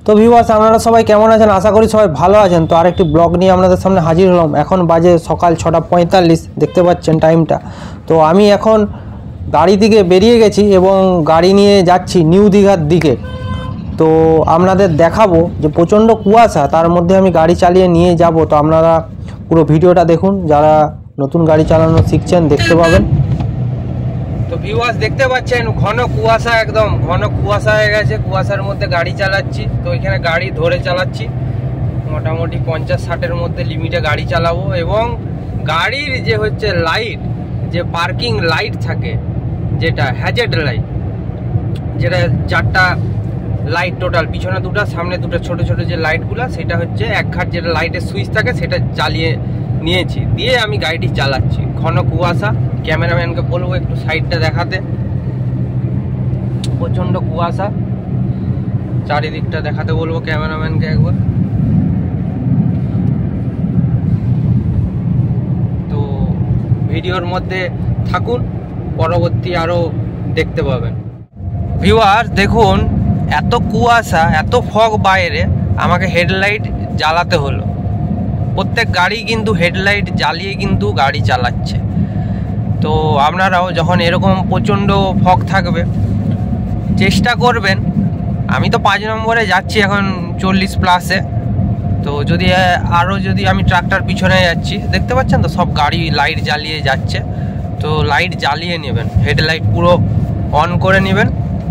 তো ভিউয়ার্স আপনারা সবাই কেমন আছেন? আশা করি সবাই ভালো আছেন। তো আরেকটি ব্লগ নিয়ে আপনাদের সামনে হাজির হলাম। এখন বাজে সকাল 6:45, দেখতে পাচ্ছেন টাইমটা। তো আমি এখন গাড়ি থেকে বেরিয়ে গেছি এবং গাড়ি নিয়ে যাচ্ছি নিউ দীঘার দিকে। তো আপনাদের দেখাবো যে প্রচণ্ড কুয়াশা, তার মধ্যে আমি গাড়ি চালিয়ে নিয়ে যাব। তো আপনারা পুরো ভিডিওটা দেখুন, যারা নতুন গাড়ি চালানো শিখছেন দেখতে পাবেন। তো ভিউয়ার্স দেখতে পাচ্ছেন ঘন কুয়াশা, একদম ঘন কুয়াশা হয়ে গেছে। কুয়াশার মধ্যে গাড়ি চালাচ্ছি। তো এখানে গাড়ি ধরে চালাচ্ছি, মোটামুটি 50-60-এর মধ্যে লিমিটে গাড়ি চালাবো। এবং গাড়ির যে হচ্ছে লাইট, যে পার্কিং লাইট থাকে, যেটা হ্যাজেড লাইট, যেটা 4টা লাইট টোটাল, পিছনে 2টা সামনে 2টা ছোট ছোট যে লাইটগুলো, সেটা হচ্ছে এক ঘাট যেটা লাইটের সুইচ থাকে সেটা জ্বালিয়ে নিয়েছি, দিয়ে আমি গাড়িটি চালাচ্ছি। ঘন কুয়াশা, ক্যামেরাম্যানকে বলবো একটু সাইডটা দেখাতে। প্রচণ্ড কুয়াশা, চারিদিকটা দেখাতে বলবো ক্যামেরাম্যানকে একবার। তো ভিডিওর মধ্যে থাকুন, পরবর্তী আরও দেখতে পাবেন। ভিউয়ার্স দেখুন, এত কুয়াশা, এত ফগ বাইরে, আমাকে হেডলাইট জ্বালাতে হলো। প্রত্যেক গাড়ি কিন্তু হেডলাইট জ্বালিয়ে কিন্তু গাড়ি চালাচ্ছে। তো আপনারাও যখন এরকম প্রচণ্ড ফগ থাকবে চেষ্টা করবেন। আমি তো 5 নম্বরে যাচ্ছি এখন 40+-এ। তো যদি যদি আমি ট্রাক্টর পিছনে যাচ্ছি, দেখতে পাচ্ছেন তো সব গাড়ি লাইট জ্বালিয়ে যাচ্ছে। তো লাইট জ্বালিয়ে নেবেন, হেডলাইট পুরো অন করে নেবেন।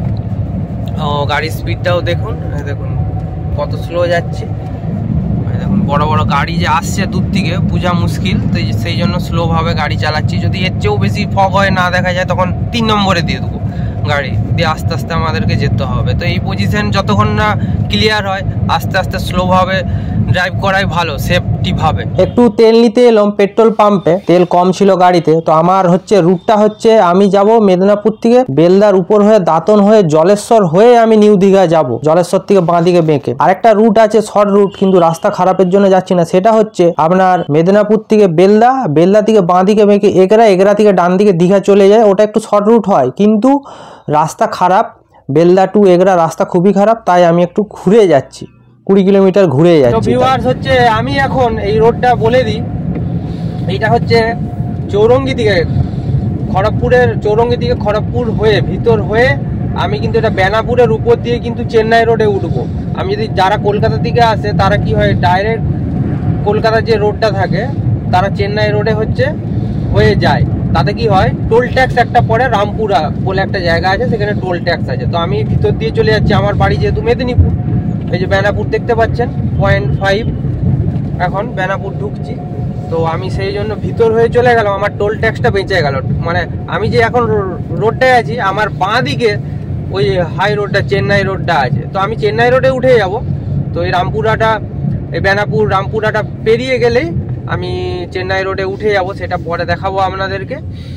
ও গাড়ির স্পিডটাও দেখুন, দেখুন কত স্লো যাচ্ছে। দেখুন বড় বড় গাড়ি যে আসছে দূর থেকে, বোঝা মুশকিল। তো সেই জন্য স্লোভাবে গাড়ি চালাচ্ছি। যদি এর চেয়েও বেশি ফগ হয়, না দেখা যায়, তখন 3 নম্বরে দিয়ে দেবো গাড়ি, দিয়ে আস্তে আস্তে আমাদেরকে যেতে হবে। তো এই পজিশন যতক্ষণ না ক্লিয়ার হয়, আস্তে আস্তে স্লোভাবে ড্রাইভ করাই ভালো, সেফটিভাবে। একটু তেল নিতে এলাম পেট্রোল পাম্পে, তেল কম ছিল গাড়িতে। তো আমার হচ্ছে রুটটা হচ্ছে, আমি যাব মেদিনীপুর থেকে বেলদার উপর হয়ে দাঁতন হয়ে জলেশ্বর হয়ে আমি নিউ দীঘা যাব, জলেশ্বর থেকে বাঁ দিকে বেঁকে। আরেকটা রুট আছে শর্ট রুট, কিন্তু রাস্তা খারাপের জন্য যাচ্ছি না। সেটা হচ্ছে আপনার মেদিনীপুর থেকে বেলদা, বেলদা থেকে বাঁ দিকে বেঁকে এগরা, এগরা থেকে ডান দিকে দীঘা চলে যায়। ওটা একটু শর্ট রুট হয়, কিন্তু রাস্তা খারাপ। বেলদা টু এগরা রাস্তা খুবই খারাপ, তাই আমি একটু ঘুরে যাচ্ছি, 20 কিলোমিটার ঘুরে যাচ্ছি। তো ভিউয়ার্স হচ্ছে আমি এখন এই রোডটা বলে দিই, এইটা হচ্ছে চৌরঙ্গি দিকে, খড়গপুরের চৌরঙ্গি দিকে খড়গপুর হয়ে ভিতর হয়ে আমি কিন্তু এটা বেনাপুরের উপর দিয়ে কিন্তু চেন্নাই রোডে উঠবো। আমি যদি যারা কলকাতা থেকে আসে, তারা কি হয়, ডাইরেক্ট কলকাতার যে রোডটা থাকে, তারা চেন্নাই রোডে হচ্ছে হয়ে যায়। তাতে কি হয়, টোল ট্যাক্স একটা পড়ে, রামপুরা বলে একটা জায়গা আছে, সেখানে টোল ট্যাক্স আছে। তো আমি ভিতর দিয়ে চলে যাচ্ছি, আমার বাড়ি যেহেতু মেদিনীপুর, এই যে বেনাপুর দেখতে পাচ্ছেন 0.5, এখন বেনাপুর ঢুকছি। তো আমি সেই জন্য ভিতর হয়ে চলে গেলাম, আমার টোল ট্যাক্সটা বেঁচে গেল। মানে আমি যে এখন রোডটায় আছি, আমার বাঁ দিকে ওই হাই রোডটা, চেন্নাই রোডটা আছে। তো আমি চেন্নাই রোডে উঠে যাব। তো এই রামপুরাটা, এই বেনাপুর রামপুরাটা পেরিয়ে গেলেই আমি চেন্নাই রোডে উঠে যাব, সেটা পরে দেখাবো আপনাদেরকে।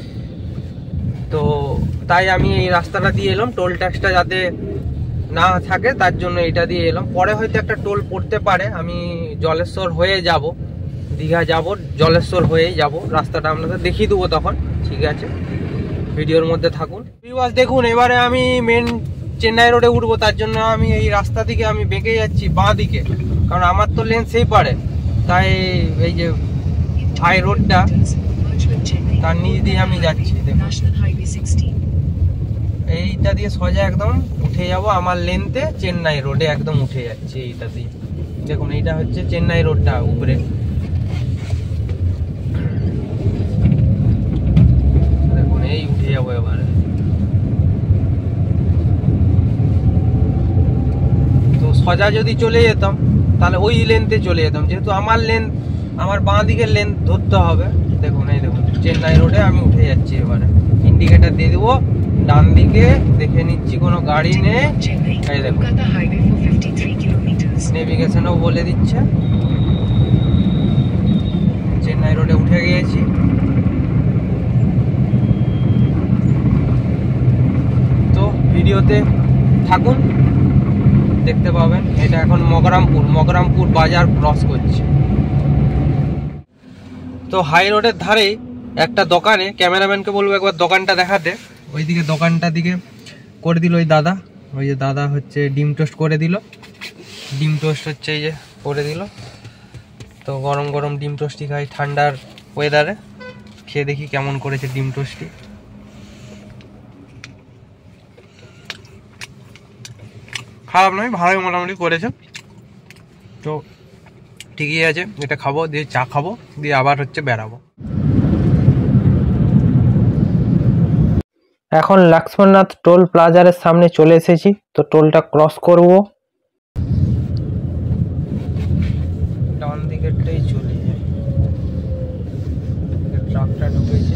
তো তাই আমি এই রাস্তাটা দিয়ে এলাম, টোল ট্যাক্সটা যাতে না থাকে তার জন্য এটা দিয়ে এলাম। পরে হয়তো একটা টোল পড়তে পারে। আমি জলেশ্বর হয়ে যাব, দীঘা যাব, জলেশ্বর হয়েই যাব। রাস্তাটা আপনাদের দেখিয়ে দেবো তখন, ঠিক আছে? ভিডিওর মধ্যে থাকুন। ভিউয়ার্স দেখুন, এবারে আমি মেন চেন্নাই রোডে উঠবো, তার জন্য আমি এই রাস্তা থেকে আমি বেঁকে যাচ্ছি বাঁ দিকে, কারণ আমার তো লেন সেই পারে। তাই এই যে হাই রোডটা, তার নিচ দিয়ে আমি যাচ্ছি। দেখুন এইটা দিয়ে সোজা একদম উঠে যাব আমার লেনতে, চেন্নাই রোডে একদম উঠে যাচ্ছে এইটা দিয়ে। দেখুন এইটা হচ্ছে চেন্নাই রোডটা উপরে। দেখুন এই উঠে যাবো এবারে। তো সোজা যদি চলে যেতাম, তাহলে ওই লেনতে চলে যেতাম, যেহেতু আমার লেন, আমার বাঁ দিকের লেন ধরতে হবে। দেখুন এই দেখুন চেন্নাই রোডে আমি উঠে যাচ্ছি। এবারে ইন্ডিকেটার দিয়ে দেবো, ডান দিকে দেখে নিচ্ছি কোনো গাড়ি নেই। এই দেখুন নেভিগেশনও বলে দিচ্ছে চেন্নাই রোডে উঠে গিয়েছি। তো ভিডিওতে থাকুন, দেখতে পাবেন। এটা এখন মগরামপুর বাজার ক্রস করছি। তো হাই রোডের ধারেই একটা দোকানে, ক্যামেরাম্যানকে বলবো একবার দোকানটা দেখাতে। ওইদিকে দোকানটা দিকে করে দিল ওই দাদা, ওই যে দাদা হচ্ছে ডিম টোস্ট করে দিল। ডিম টোস্ট হচ্ছে, এই যে করে দিল। তো গরম গরম ডিম টোস্টই খাই ঠান্ডার ওয়েদারে। খেয়ে দেখি কেমন করেছে ডিম টোস্টটি। খারাপ নয়, ভালোই মোটামুটি করেছে। তো ঠিকই আছে, এটা খাবো, দিয়ে চা খাবো, দিয়ে আবার হচ্ছে বেরাবো। এখন লক্ষ্মণনাথ টোল প্লাজারের সামনে চলে এসেছি। তো টোলটা ক্রস করব, ডান দিকেরটাই চলে যায়। ট্রাকটা ঢুকেছে।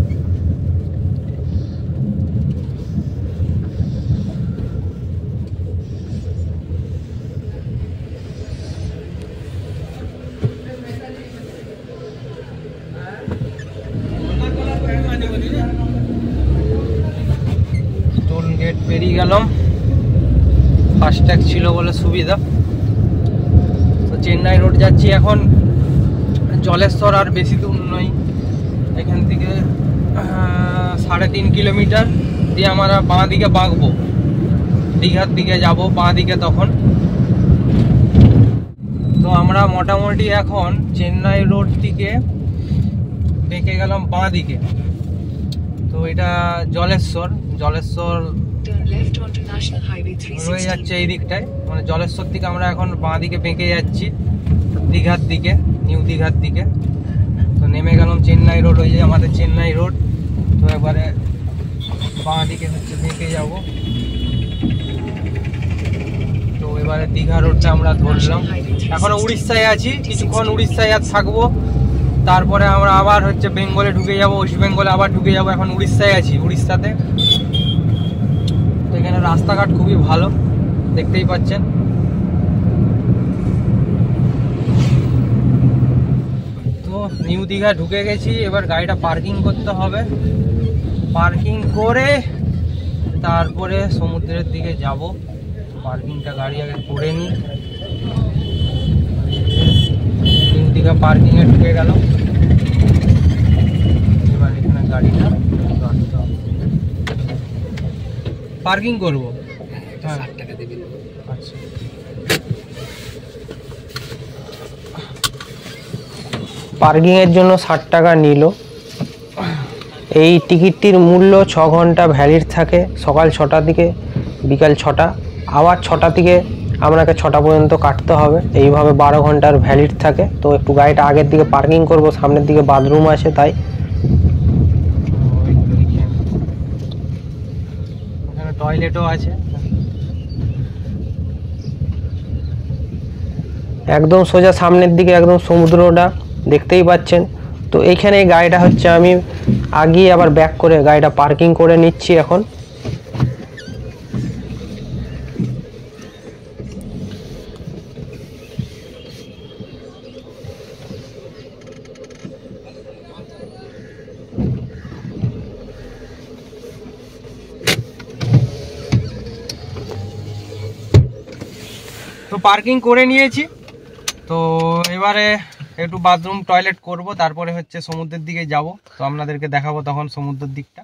টোল গেট পেরিয়ে গেলাম, ফাস্ট্যাগ ছিল বলে সুবিধা। তো চেন্নাই রোড যাচ্ছি এখন। জলেশ্বর আর বেশি দূর নয়, এখান থেকে 3.5 কিলোমিটার। দিয়ে আমরা বাঁ দিকে বাঁকবো, দীঘার দিকে যাব বাঁ দিকে তখন। তো আমরা মোটামুটি এখন চেন্নাই রোড থেকে বেঁকে গেলাম বাঁ দিকে। তো এটা জলেশ্বর রয়ে যাচ্ছে এই দিকটায়, মানে জলেশ্বর থেকে আমরা এখন বাঁ দিকে বেঁকে যাচ্ছি দীঘার দিকে, নিউ দীঘার দিকে। তো নেমে গেলাম চেন্নাই রোড, ওই যে আমাদের চেন্নাই রোড। তো একবারে বাঁ দিকে হচ্ছে বেঁকে যাব। তো এবারে দীঘা রোডটা আমরা ধরলাম। এখনো উড়িষ্যায় আছি, কিছুক্ষণ উড়িষ্যায় আর থাকবো। তারপরে আমরা আবার হচ্ছে বেঙ্গলে ঢুকে যাব, ওয়েস্ট বেঙ্গলে আবার ঢুকে যাব। এখন উড়িষ্যায় আছি, উড়িষ্যাতে। তো এখানে রাস্তাঘাট খুবই ভালো, দেখতেই পাচ্ছেন। তো নিউ দীঘা ঢুকে গেছি, এবার গাড়িটা পার্কিং করতে হবে। পার্কিং করে তারপরে সমুদ্রের দিকে যাব। পার্কিংটা গাড়ি আগে করে নিই। নিউ দীঘা পার্কিংয়ে ঢুকে গেল। এবার এখানে গাড়িটা রাখতে হবে, পার্কিং করবো। 60 টাকা দেবেন। আচ্ছা, পার্কিংয়ের জন্য 60 টাকা নিল। এই টিকিটটির মূল্য 6 ঘন্টা ভ্যালিড থাকে, সকাল 6টা থেকে বিকাল 6টা। আবার 6টা থেকে আপনাকে 6টা পর্যন্ত কাটতে হবে। এইভাবে 12 ঘন্টার ভ্যালিড থাকে। তো একটু গাড়িটা আগের দিকে পার্কিং করব, সামনের দিকে বাথরুম আছে তাই। এখানে টয়লেটও আছে। একদম সোজা সামনের দিকে একদম সমুদ্রটা দেখতেই পাচ্ছেন। তো এইখানে গাড়িটা হচ্ছে আমি আগিয়ে আবার ব্যাক করে গাড়িটা পার্কিং করে নিচ্ছি এখন। তো পার্কিং করে নিয়েছি। তো এবারে একটু বাথরুম টয়লেট করব, তারপরে হচ্ছে সমুদ্রের দিকে যাব। তো আপনাদেরকে দেখাবো তখন সমুদ্রের দিকটা।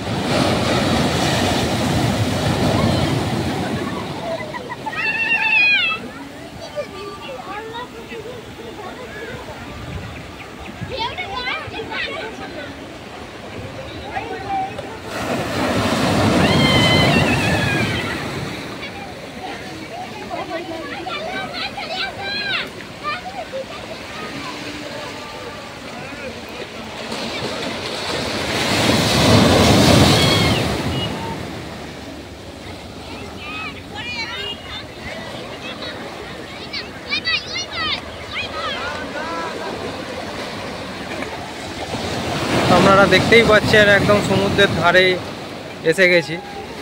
আপনারা দেখতেই পাচ্ছেন একদম সমুদ্রের ধারে এসে গেছি।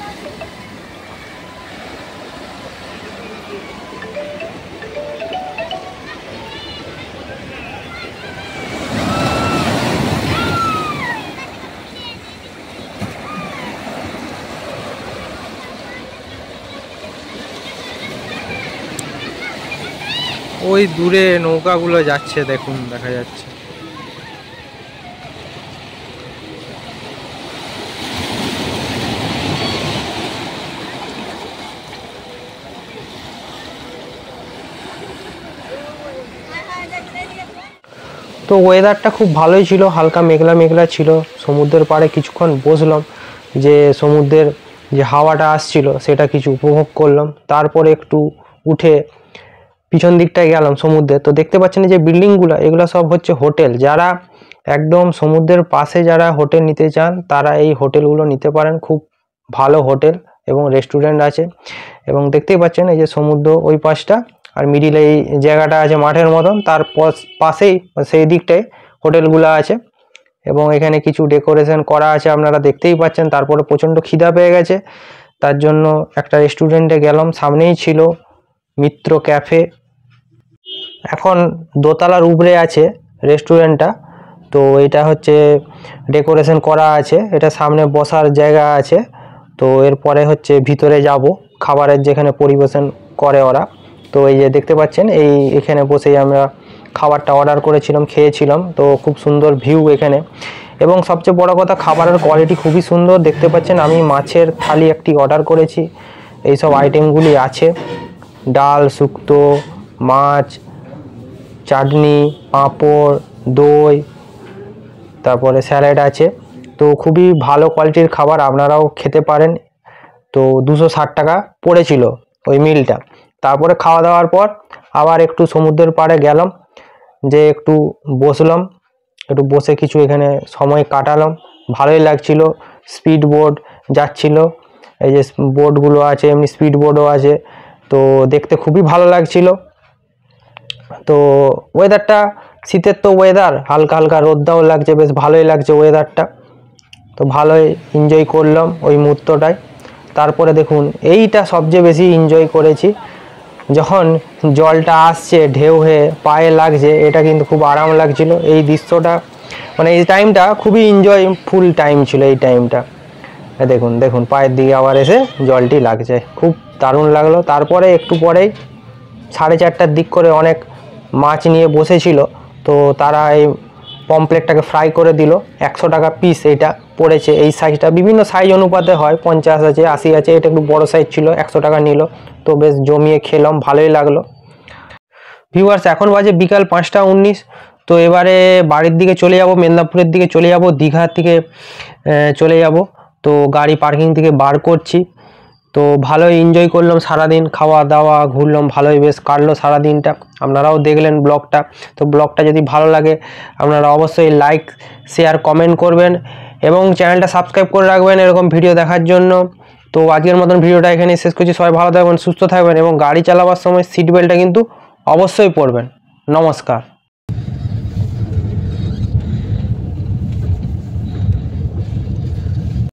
ওই দূরে নৌকাগুলো যাচ্ছে, দেখুন দেখা যাচ্ছে। তো ওয়েদারটা খুব ভালোই ছিল, হালকা মেঘলা মেঘলা ছিল। সমুদ্রের পাড়ে কিছুক্ষণ বসলাম, যে সমুদ্রের যে হাওয়াটা আসছিল সেটা কিছু উপভোগ করলাম। তারপরে একটু উঠে পিছন দিকটায় গেলাম সমুদ্রে। তো দেখতে পাচ্ছেন যে বিল্ডিংগুলো, এগুলো সব হচ্ছে হোটেল। যারা একদম সমুদ্রের পাশে যারা হোটেল নিতে চান তারা এই হোটেলগুলো নিতে পারেন। খুব ভালো হোটেল এবং রেস্টুরেন্ট আছে। এবং দেখতেই পাচ্ছেন এই যে সমুদ্র ওই পাশটা, আর মিডিলে এই জায়গাটা আছে মাঠের মতন, তার পাশেই সেই দিকটায় হোটেলগুলো আছে। এবং এখানে কিছু ডেকোরেশন করা আছে আপনারা দেখতেই পাচ্ছেন। তারপরে প্রচণ্ড খিদা পেয়ে গেছে, তার জন্য একটা রেস্টুরেন্টে গেলাম, সামনেই ছিল মিত্র ক্যাফে। এখন দোতলার উপরে আছে রেস্টুরেন্টটা। তো এটা হচ্ছে ডেকোরেশন করা আছে, এটা সামনে বসার জায়গা আছে। তো এরপরে হচ্ছে ভিতরে যাব, খাবারের যেখানে পরিবেশন করে ওরা। তো এই যে দেখতে পাচ্ছেন এখানে বসেই আমরা খাবারটা অর্ডার করেছিলাম, খেয়েছিলাম। তো খুব সুন্দর ভিউ এখানে, এবং সবচেয়ে বড় কথা খাবারের কোয়ালিটি খুবই সুন্দর। দেখতে পাচ্ছেন আমি মাছের থালি একটি অর্ডার করেছি, এইসব আইটেমগুলি আছে, ডাল, শুক্তো, মাছ, চাটনি, পাঁপড়, দই, তারপরে স্যালাড আছে। তো খুবই ভালো কোয়ালিটির খাবার, আপনারাও খেতে পারেন। তো 260 টাকা পড়েছিল ওই মিলটা। তারপরে খাওয়া দাওয়ার পর আবার একটু সমুদ্রের পাড়ে গেলাম, যে একটু বসলাম, একটু বসে কিছু এখানে সময় কাটালাম, ভালোই লাগছিল। স্পিড বোট যাচ্ছিল, এই যে বোটগুলো আছে, এমনি স্পিড বোটও আছে। তো দেখতে খুবই ভালো লাগছিল। তো ওয়েদারটা শীতের তো ওয়েদার, হালকা হালকা রোদটাও লাগছে, বেশ ভালোই লাগছে ওয়েদারটা। তো ভালোই এনজয় করলাম ওই মুহূর্তটায়। তারপরে দেখুন এইটা সবচেয়ে বেশি এনজয় করেছি, যখন জলটা আসছে ঢেউ হয়ে পায়ে লাগছে, এটা কিন্তু খুব আরাম লাগছিল। এই দৃশ্যটা মানে এই টাইমটা খুবই এনজয়ফুল টাইম ছিল এই টাইমটা। দেখুন দেখুন পায়ের দিকে আবার এসে জলটি লাগছে, খুব দারুণ লাগলো। তারপরে একটু পরেই 4:30টার দিক করে অনেক মাছ নিয়ে বসেছিল। তো তারা এই পমপ্লেটটাকে ফ্রাই করে দিল, 100 টাকা পিস এইটা পড়েছে। এই সাইজটা বিভিন্ন সাইজ অনুপাতে হয়, 50 আছে, 80 আছে, এটা একটু বড় সাইজ ছিল, 100 টাকা নিল। তো বেশ জমিয়ে খেলাম, ভালোই লাগলো। ভিউয়ার্স এখন বাজে বিকাল 5টা 19। তো এবারে বাড়ির দিকে চলে যাব, মেদিনীপুরের দিকে চলে যাব, দীঘার দিকে চলে যাব। তো গাড়ি পার্কিং থেকে বার করছি। তো ভালোই এনজয় করলাম সারাদিন, খাওয়া দাওয়া ঘুরলাম, ভালোই বেশ কাটলো সারাদিনটা। আপনারাও দেখলেন ব্লগটা। তো ব্লগটা যদি ভালো লাগে আপনারা অবশ্যই লাইক, শেয়ার, কমেন্ট করবেন এবং চ্যানেলটা সাবস্ক্রাইব করে রাখবেন এরকম ভিডিও দেখার জন্য। তো আজকের মতন ভিডিওটা এখানে শেষ করছি। সবাই ভালো থাকবেন, সুস্থ থাকবেন এবং গাড়ি চালাবার সময় সিট বেল্টটা কিন্তু অবশ্যই পরবেন। নমস্কার।